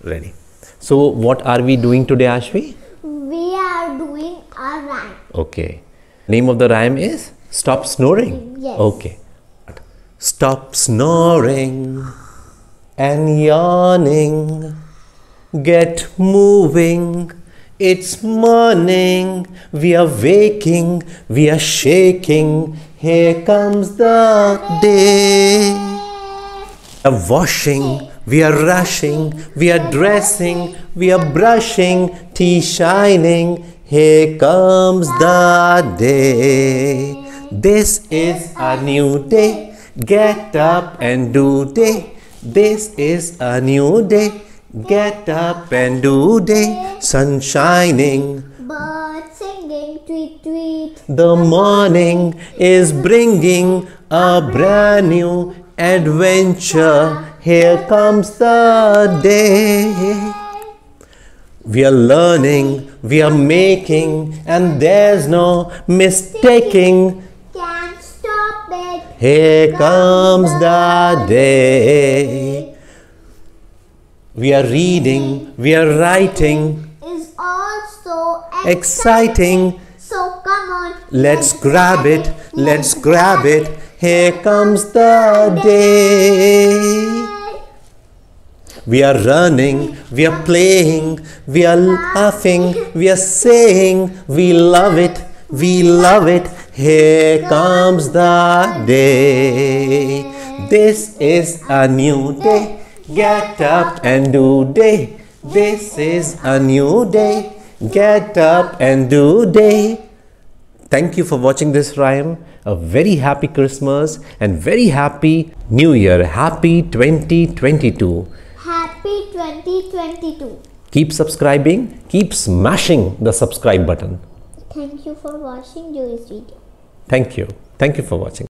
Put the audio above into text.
Ready. So what are we doing today, Ashvi? We are doing a rhyme. Okay. Name of the rhyme is Stop Snoring. Yes. Okay. Stop snoring and yawning. Get moving. It's morning. We are waking. We are shaking. Here comes the day. We are washing. We are rushing. We are dressing. We are brushing. Tea shining. Here comes the day. This is a new day. Get up and do day. This is a new day. Get up and do day. Sun shining. Birds singing, tweet, tweet. The morning is bringing a brand new adventure. Here comes the day. We are learning, we are making, and there's no mistaking. Can't stop it. Here comes the day. We are reading, we are writing, Is also exciting. So come on. Let's grab it, let's grab it. Here comes the day. We are running, we are playing, we are laughing, we are saying, we love it, we love it. Here comes the day. This is a new day. Get up and do day. This is a new day. Get up and do day. Thank you for watching this rhyme. A very happy Christmas and very happy New Year. Happy 2022. Happy 2022. Keep subscribing. Keep smashing the subscribe button. Thank you for watching Joey's video. Thank you. Thank you for watching.